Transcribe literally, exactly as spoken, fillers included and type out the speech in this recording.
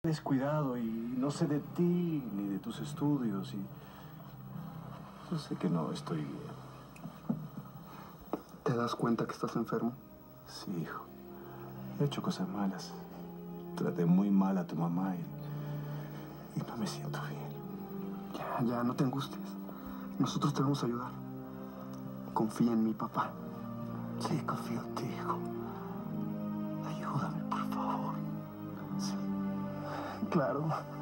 descuidado y no sé de ti ni de tus estudios y yo sé que no estoy bien. ¿Te das cuenta que estás enfermo? Sí, hijo. He hecho cosas malas. Traté muy mal a tu mamá y, y no me siento bien. Ya, ya, no te angusties. Nosotros te vamos a ayudar. Confía en mi papá. Sí, confío en ti, hijo. Ayúdame, por favor. Sí. Claro.